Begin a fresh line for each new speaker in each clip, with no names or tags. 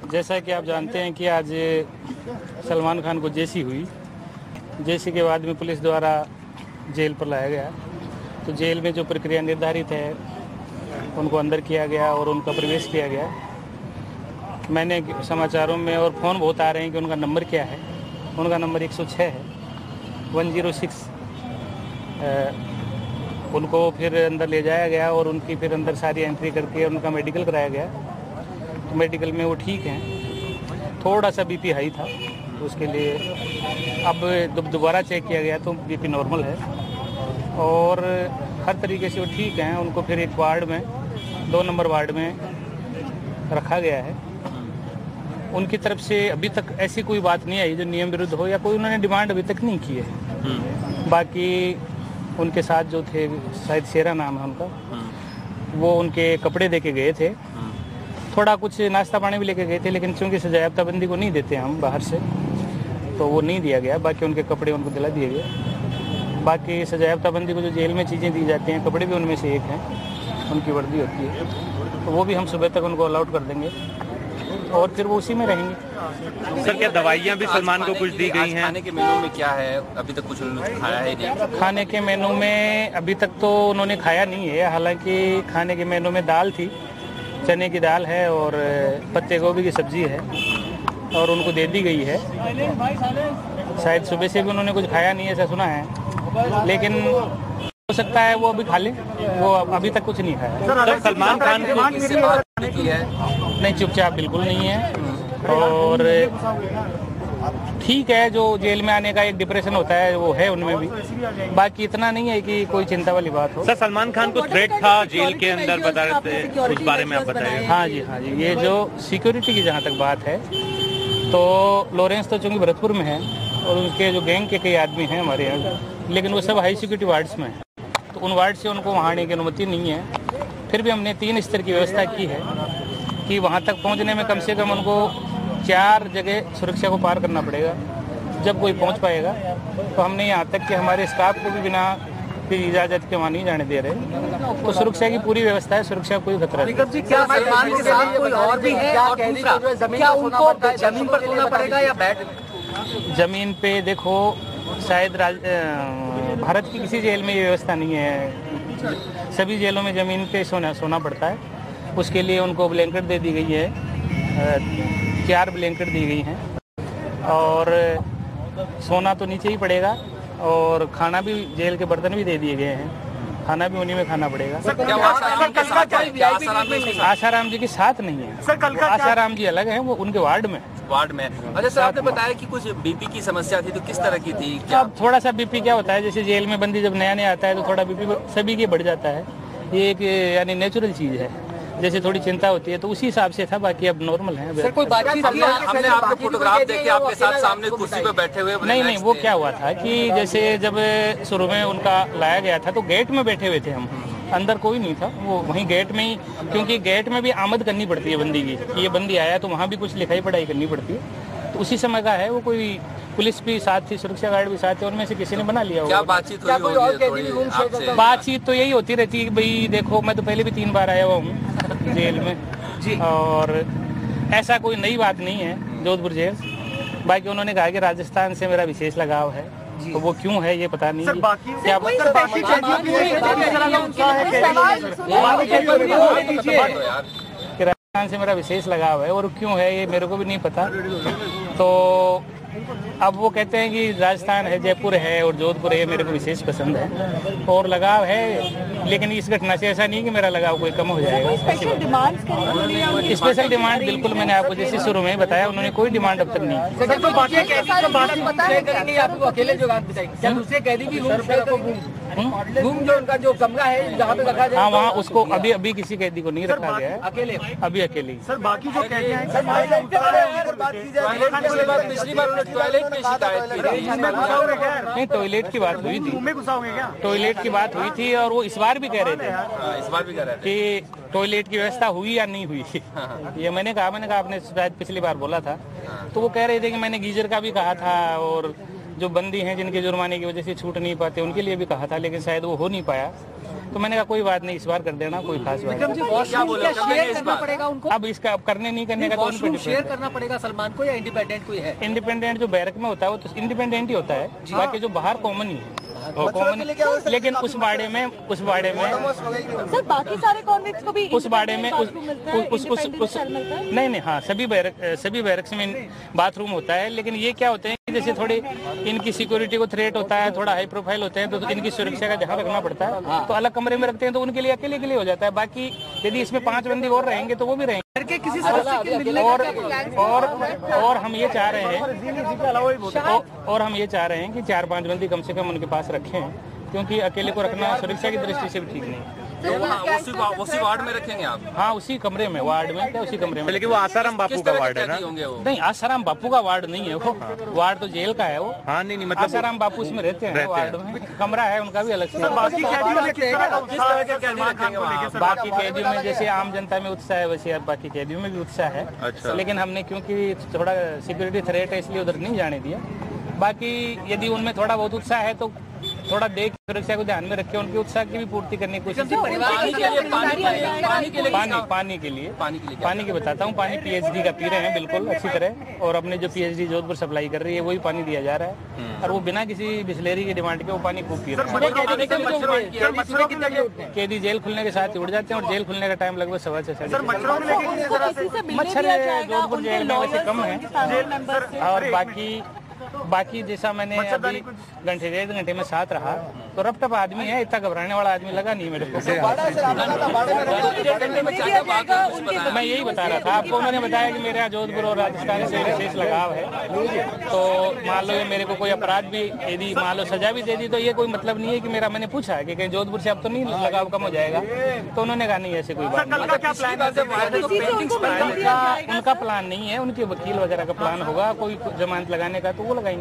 जैसा कि आप जानते हैं कि आज सलमान खान को जेसी हुई। जेसी के बाद में पुलिस द्वारा जेल पर लाया गया। तो जेल में जो प्रक्रिया निर्धारित है उनको अंदर किया गया और उनका प्रवेश किया गया। मैंने समाचारों में और फ़ोन बहुत आ रहे हैं कि उनका नंबर क्या है। उनका नंबर 106 है, 106। उनको फिर अंदर ले जाया गया और उनकी फिर अंदर सारी एंट्री करके उनका मेडिकल कराया गया। तो मेडिकल में वो ठीक हैं। थोड़ा सा बीपी हाई था तो उसके लिए अब दोबारा चेक किया गया तो बीपी नॉर्मल है और हर तरीके से वो ठीक हैं। उनको फिर एक वार्ड में 2 नंबर वार्ड में रखा गया है। उनकी तरफ से अभी तक ऐसी कोई बात नहीं आई जो नियम विरुद्ध हो या कोई उन्होंने डिमांड अभी तक नहीं की है। बाकी उनके साथ जो थे, शायद शेरा नाम है उनका, वो उनके कपड़े दे के गए थे। थोड़ा कुछ नाश्ता पानी भी लेके गए थे, लेकिन चूंकि सजायाफ्ताबंदी को नहीं देते हम बाहर से, तो वो नहीं दिया गया। बाकी उनके कपड़े उनको दिला दिए गए। बाकी सजायाफ्ताबंदी को जो जेल में चीज़ें दी जाती हैं, कपड़े भी उनमें से एक हैं, उनकी वर्दी होती है, तो वो भी हम सुबह तक उनको अलाउड कर देंगे और फिर वो उसी में रहेंगे।
सर, क्या दवाइयाँ भी सलमान को कुछ दी गई हैं?
खाने के मेनू में क्या है? अभी तक कुछ खाया है नहीं?
खाने के मेनू में अभी तक तो उन्होंने खाया नहीं है। हालांकि खाने के मेनू में दाल थी, चने की दाल है और पत्ते गोभी की सब्जी है और उनको दे दी गई है। शायद सुबह से भी उन्होंने कुछ खाया नहीं है, ऐसा सुना है, लेकिन हो सकता है वो अभी खा लें। वो अभी तक कुछ नहीं खाया।
सर, सलमान खान
किससे बात की है?
नहीं, चुपचाप बिल्कुल नहीं है और ठीक है। जो जेल में आने का एक डिप्रेशन होता है वो है उनमें भी। बाकी इतना नहीं है कि कोई चिंता वाली बात हो।
सर, सलमान खान को थ्रेट था जेल के अंदर, बता रहे थे, उस बारे में आप बताइए।
हाँ जी, हाँ जी। ये जो सिक्योरिटी की जहाँ तक बात है, तो लॉरेंस तो चूँकि भरतपुर में है और उनके जो गैंग के कई आदमी हैं हमारे यहाँ, लेकिन वो सब हाई सिक्योरिटी वार्ड्स में हैं, तो उन वार्ड से उनको वहाँ आने की अनुमति नहीं है। फिर भी हमने 3 स्तर की व्यवस्था की है कि वहाँ तक पहुँचने में कम से कम उनको 4 जगह सुरक्षा को पार करना पड़ेगा जब कोई पहुँच पाएगा। तो हमने यहाँ तक कि हमारे स्टाफ को भी बिना इजाज़त के वहाँ नहीं जाने दे रहे। तो सुरक्षा की पूरी व्यवस्था है, सुरक्षा कोई खतरा नहीं।
क्या सलमान के साथ कोई और भी है? और क्या उनको जमीन पर सोना पड़ेगा या बेड?
जमीन पे देखो, शायद भारत की किसी जेल में ये व्यवस्था नहीं है। सभी जेलों में ज़मीन पे सोना पड़ता है। उसके लिए उनको ब्लैंकेट दे दी गई है, 4 ब्लैंकेट दी गई हैं और सोना तो नीचे ही पड़ेगा और खाना भी, जेल के बर्तन भी दे दिए गए हैं, खाना भी उन्हीं में खाना पड़ेगा। आसाराम जी के साथ नहीं है। आसाराम जी अलग हैं, वो उनके वार्ड में।
अच्छा सर, आपने बताया कि कुछ बीपी की समस्या थी, तो किस तरह की थी? क्या
अब थोड़ा सा बीपी क्या होता है, जैसे जेल में बंदी जब नया आता है तो थोड़ा बीपी सभी के बढ़ जाता है। ये एक यानी नेचुरल चीज़ है। जैसे थोड़ी चिंता होती है तो उसी हिसाब से था, बाकी अब नॉर्मल है।
सर, कोई बातचीत
हमने आपको फोटोग्राफ देखे आपके साथ सामने कुर्सी पे बैठे हुए?
नहीं, वो क्या हुआ था कि जैसे जब शुरू में उनका लाया गया था तो गेट में बैठे हुए थे हम, अंदर कोई नहीं था। वो वहीं गेट में ही, क्योंकि गेट में भी आमद करनी पड़ती है बंदी की, कि ये बंदी आया तो वहाँ भी कुछ लिखाई पढ़ाई करनी पड़ती है। तो उसी समय का है वो। कोई पुलिस भी साथ थी, सुरक्षा गार्ड भी साथ थे, उनमें से किसी ने बना लिया।
क्या बातचीत हुई होगी?
बातचीत तो यही होती रहती है कि भाई देखो, मैं तो पहले भी 3 बार आया हुआ हूँ जेल में जी, और ऐसा कोई नई बात नहीं है जोधपुर जेल। बाकी उन्होंने कहा कि राजस्थान से मेरा विशेष लगाव है, तो वो क्यों है ये पता नहीं। क्या राजस्थान से मेरा विशेष लगाव है और क्यों है ये मेरे को भी नहीं पता। तो अब वो कहते हैं कि राजस्थान है, जयपुर है और जोधपुर है, मेरे को विशेष पसंद है और लगाव है। लेकिन इस घटना से ऐसा नहीं कि मेरा लगाव कोई कम हो जाएगा। स्पेशल डिमांड बिल्कुल, मैंने आपको जैसे शुरू में बताया, उन्होंने कोई डिमांड अब तक नहीं।
उनका जो कमरा है जहाँ पे रखा जाए,
हाँ, वहाँ उसको अभी किसी कैदी को नहीं रखा गया है, अभी अकेले।
सर, बाकी जो कैदी हैं,
टॉयलेट में शिकायत की थी?
नहीं, टॉयलेट की बात हुई थी। टॉयलेट की बात हुई थी और वो इस बार भी कह रहे थे,
इस बार भी कह रहे थे
कि टॉयलेट की व्यवस्था हुई या नहीं हुई। ये मैंने कहा आपने शायद पिछली बार बोला था, तो वो कह रहे थे कि मैंने गीजर का भी कहा था और जो बंदी हैं जिनके जुर्माने की वजह से छूट नहीं पाते उनके लिए भी कहा था, लेकिन शायद वो हो नहीं पाया। तो मैंने कहा कोई बात नहीं, इस बार कर देना, कोई खास बात नहीं।
शेयर करना पड़ेगा उनको,
अब इसका अब करने नहीं करने का तो उन पे
शेयर करना पड़ेगा सलमान को, या इंडिपेंडेंट कोई है?
इंडिपेंडेंट जो बैरक में होता है वो तो इंडिपेंडेंट ही होता है, बाकी जो बाहर कॉमन ही है वो कॉमन। लेकिन उस बाड़े में
सर बाकी सारे कॉन्वेंट्स को भी
उस बाड़े में नहीं हाँ सभी बैरक्स में बाथरूम होता है। लेकिन ये क्या होते हैं कि जैसे थोड़ी इनकी सिक्योरिटी को थ्रेट होता है, थोड़ा हाई प्रोफाइल होते हैं, तो इनकी सुरक्षा का ध्यान रखना पड़ता है, तो अलग कमरे में रखते हैं, तो उनके लिए अकेले के लिए हो जाता है। बाकी यदि इसमें 5 बंदी और रहेंगे तो वो भी रहेंगे।
किसी
और हम ये चाह रहे हैं कि 4-5 बंदी कम से कम उनके पास रखें, क्योंकि अकेले को रखना सुरक्षा की दृष्टि से भी ठीक नहीं।
तो उसी वार्ड में रखेंगे आप?
हाँ उसी कमरे में, वार्ड में क्या उसी कमरे में।
लेकिन वो आसाराम बापू का वार्ड है ना?
नहीं आसाराम बापू का वार्ड नहीं है वो, वार्ड तो जेल का है वो।
हाँ नहीं मतलब
आसाराम बापू इसमें रहते हैं वार्ड में, कमरा है उनका भी अलग से। बाकी कैदियों में जैसे आम जनता में उत्साह है वैसे बाकी कैदियों में भी उत्साह है।
अच्छा।
लेकिन हमने क्योंकि थोड़ा सिक्योरिटी थ्रेट है इसलिए उधर नहीं जाने दिया। बाकी यदि उनमें थोड़ा बहुत उत्साह है तो थोड़ा देख सुरक्षा को ध्यान में रखे, उनके उत्साह की भी पूर्ति करने की कोशिश। पानी की बताता हूँ, पानी पीएचडी का पी रहे हैं बिल्कुल अच्छी तरह, और अपने जो पीएचडी जोधपुर सप्लाई कर रही है वही पानी दिया जा रहा है, और वो बिना किसी बिस्लेरी की डिमांड के वो पानी खूब पी रहे हैं। कैदी जेल खुलने के साथ ही उड़ जाते हैं, और जेल खुलने का टाइम लगभग 6:15 मच्छर जोधपुर जेल में वैसे कम है। और बाकी जैसा मैंने अभी घंटे 1.5 घंटे में साथ रहा तो रफ आदमी है, इतना घबराने वाला आदमी लगा नहीं मेरे को। मैं यही बता रहा था आपको, उन्होंने बताया कि मेरे यहाँ जोधपुर और राजस्थान से विशेष लगाव है, तो मान लो ये मेरे को कोई अपराध भी यदि मान लो सजा भी दे दी तो ये कोई मतलब नहीं है कि मेरा, मैंने पूछा कि कहीं जोधपुर से अब तो नहीं लगाव कम हो जाएगा, तो उन्होंने कहा नहीं ऐसे कोई बात नहीं। उनका प्लान नहीं है, उनके वकील वगैरह का प्लान होगा कोई जमानत लगाने का तो वो लगाएंगे।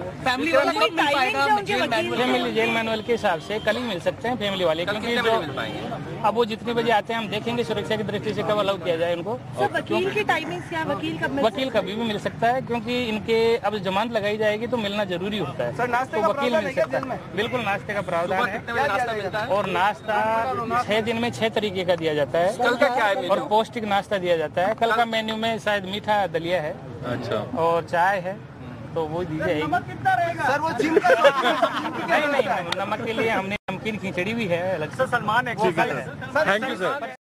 फैमिली जेल मैनुअल के हिसाब से कल ही मिल सकते हैं फैमिली वाले, क्योंकि जो अब वो जितने बजे आते हैं हम देखेंगे सुरक्षा की दृष्टि से कब अलाउ किया जाए उनको।
वकील की टाइमिंग्स क्या?
वकील कभी भी मिल सकता है, क्योंकि इनके अब जमानत लगाई जाएगी तो मिलना जरूरी होता है, तो वकील मिल सकता है। बिल्कुल नाश्ते का प्रावधान है, और नाश्ता 6 दिन में 6 तरीके का दिया जाता है, और पौष्टिक नाश्ता दिया जाता है। कल का मेन्यू में शायद मीठा दलिया है, अच्छा, और चाय है, तो वो दी जाएगी।
सर वो जिम का
नहीं नमक के लिए हमने नमकीन खिचड़ी भी है अलग से।
Salman thank you sir.